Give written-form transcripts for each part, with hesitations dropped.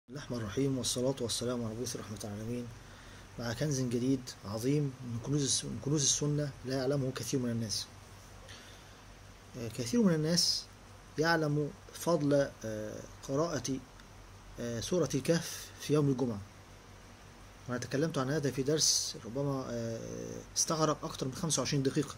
بسم الله الرحمن الرحيم، والصلاة والسلام على مبعوث رحمة العالمين، مع كنز جديد عظيم من كنوز السنة لا يعلمه كثير من الناس. كثير من الناس يعلم فضل قراءة سورة الكهف في يوم الجمعة، وأنا تكلمت عن هذا في درس ربما استغرق أكثر من 25 دقيقة.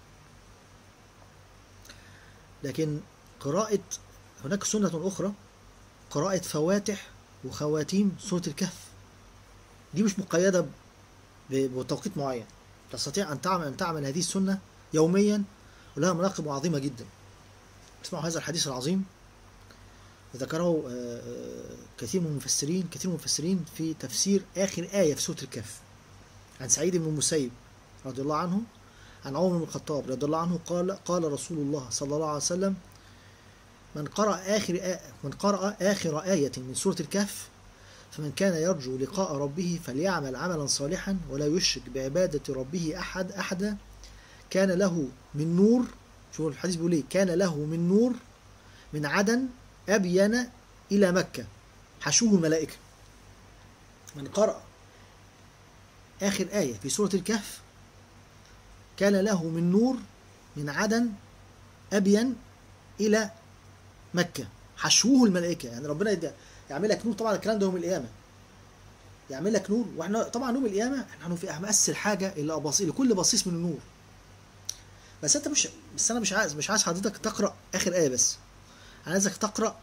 لكن هناك سنة أخرى، قراءة فواتح وخواتيم سورة الكهف. دي مش مقيدة بتوقيت معين، تستطيع أن تعمل هذه السنة يوميا، ولها مناقب عظيمة جدا. اسمعوا هذا الحديث العظيم، ذكره كثير من المفسرين في تفسير آخر آية في سورة الكهف، عن سعيد بن المسيب رضي الله عنه، عن عمر بن الخطاب رضي الله عنه قال رسول الله صلى الله عليه وسلم: من قرأ آخر آية من سورة الكهف فمن كان يرجو لقاء ربه فليعمل عملا صالحا ولا يشرك بعبادة ربه أحدا كان له من نور. شوفوا الحديث بيقول ايه: كان له من نور من عدن أبين إلى مكة حشوه الملائكة. من قرأ آخر آية في سورة الكهف كان له من نور من عدن أبين إلى مكة حشوه الملائكة. يعني ربنا يعمل لك نور. طبعا الكلام ده يوم القيامة يعمل لك نور، واحنا طبعا يوم القيامة نحن في أمس الحاجة إلى لكل بصيص من النور. بس أنا مش عايز حضرتك تقرأ آخر آية بس، أنا عايزك تقرأ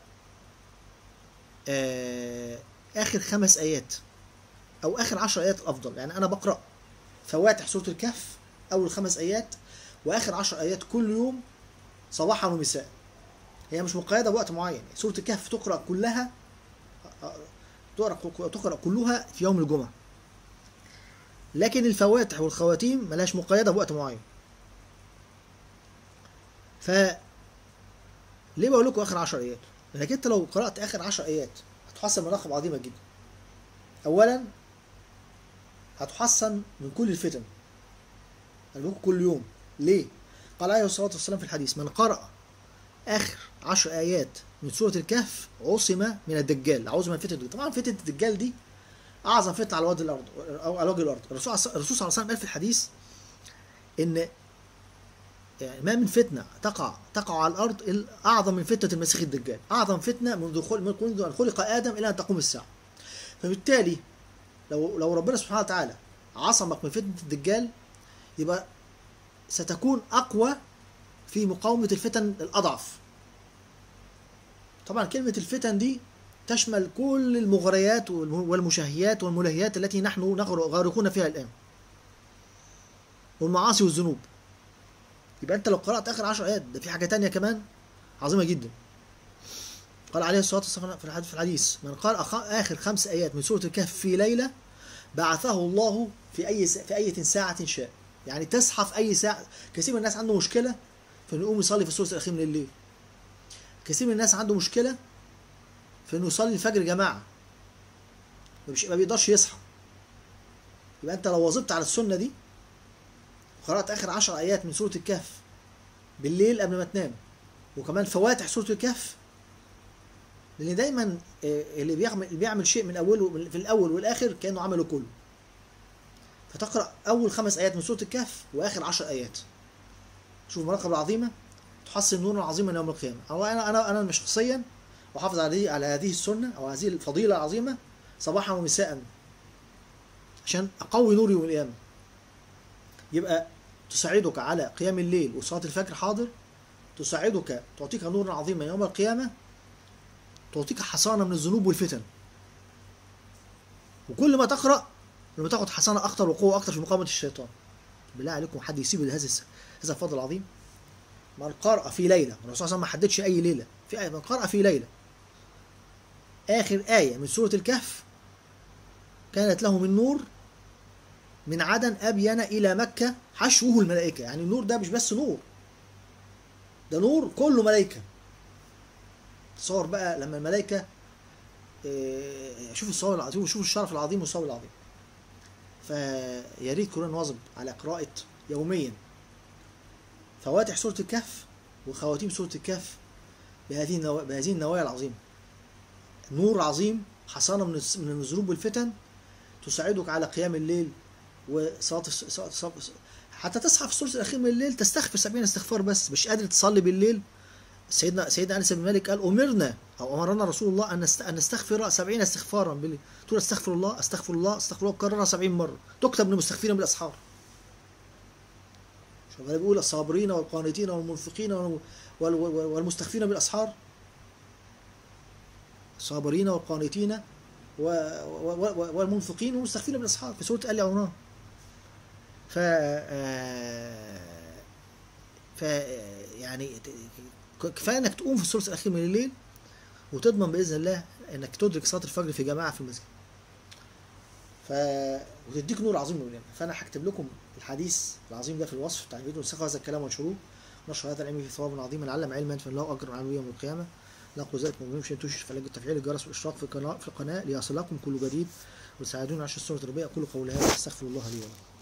آخر 5 آيات أو آخر 10 آيات الأفضل. يعني أنا بقرأ فواتح سورة الكهف أول 5 آيات وآخر 10 آيات كل يوم صباحا ومساء. هي مش مقيدة بوقت معين. سورة الكهف تقرأ كلها في يوم الجمعة، لكن الفواتح والخواتيم ملهاش مقيدة بوقت معين. ليه بقول لكم آخر 10 آيات؟ لأنك أنت لو قرأت آخر 10 آيات هتحصل مناقب عظيمة جدا. أولا هتحصن من كل الفتن، كل يوم. ليه؟ قال عليه الصلاة والسلام في الحديث: من قرأ آخر 10 آيات من سورة الكهف عصم من الدجال، أعوذ من فتنة الدجال. طبعا فتنة الدجال دي أعظم فتنة على وجه الأرض أو على وجه الأرض. الرسول صلى الله عليه وسلم قال في الحديث إن ما من فتنة تقع على الأرض أعظم من فتنة المسيح الدجال، أعظم فتنة منذ أن خلق آدم إلى أن تقوم الساعة. فبالتالي لو ربنا سبحانه وتعالى عصمك من فتنة الدجال، يبقى ستكون أقوى في مقاومة الفتن الأضعف. طبعا كلمة الفتن دي تشمل كل المغريات والمشاهيات والملهيات التي نحن غارقون فيها الآن، والمعاصي والذنوب. يبقى أنت لو قرأت آخر 10 آيات ده في حاجة تانية كمان عظيمة جدا. قال عليه الصلاة والسلام في الحديث: من قرأ آخر 5 آيات من سورة الكهف في ليلة بعثه الله في أي ساعة شاء. يعني تصحى في أي ساعة. كثير من الناس عنده مشكلة في إنه يقوم يصلي في الثلث الأخير من الليل. كثير من الناس عنده مشكلة في إنه يصلي الفجر جماعة، ما بيقدرش يصحى. يبقى أنت لو واظبت على السنة دي وقرأت آخر 10 آيات من سورة الكهف بالليل قبل ما تنام، وكمان فواتح سورة الكهف، لأن دايما اللي بيعمل شيء من أوله في الأول والآخر كأنه عمله كله. فتقرأ أول 5 آيات من سورة الكهف وآخر 10 آيات. شوف المراقبة العظيمة، تحصل نورا عظيما يوم القيامة. أنا شخصيا أحافظ على هذه السنة أو هذه الفضيلة العظيمة صباحا ومساء عشان أقوي نوري يوم القيامة. يبقى تساعدك على قيام الليل وصلاة الفجر، حاضر، تساعدك، تعطيك نورا عظيما يوم القيامة، تعطيك حصانة من الذنوب والفتن. وكل ما تقرأ لما تاخد حصانة أكتر وقوة أكتر في مقاومة الشيطان. بالله عليكم حد يسيب هذا الفضل العظيم؟ من قرأ في ليلة، الرسول صلى الله عليه وسلم ما حددش أي ليلة، من قرأ في ليلة آخر آية من سورة الكهف كانت له من نور من عدن أبين إلى مكة حشوه الملائكة. يعني النور ده مش بس نور، ده نور كله ملائكة. تصور بقى لما الملائكة شوف الصور العظيم وشوف الشرف العظيم والصور العظيم. فيا ريت كلنا نواظب على قراءة يوميا فواتح سورة الكهف وخواتيم سورة الكهف بهذه النوايا العظيمة. نور عظيم حصانة من الذنوب والفتن تساعدك على قيام الليل وصلاة حتى تصحى في الثلث الأخير من الليل تستغفر 70 استغفار بس. مش قادر تصلي بالليل، سيدنا أنس بن مالك قال أمرنا أو أمرنا رسول الله أن نستغفر 70 استغفارا بالليل. تقول استغفر الله استغفر الله استغفر الله، كررها 70 مرة تكتب من المستغفرين بالأسحار. شوف أنا بيقول الصابرين والقانتين والمنفقين والمستغفرين بالأسحار، الصابرين والقانتين والمنفقين والمستغفرين بالأسحار في سورة آل عمران. يعني كفايه انك تقوم في الثلث الاخير من الليل وتضمن باذن الله انك تدرك صلاه الفجر في جماعه في المسجد. وتديك نور عظيم من الله. فانا هكتب لكم الحديث العظيم ده في الوصف بتاع الفيديو، نسخوا هذا الكلام وانشروه، نشر هذا العلم في ثواب عظيم، علم علما فله اجر على يوم القيامه. نقول ذلك مؤمنين مش تشرك فلاجل تفعيل الجرس والاشتراك في القناه ليصلكم كل جديد وتساعدونا على السنه التربيه. اقول قولي هذا استغفر الله لي ولكم.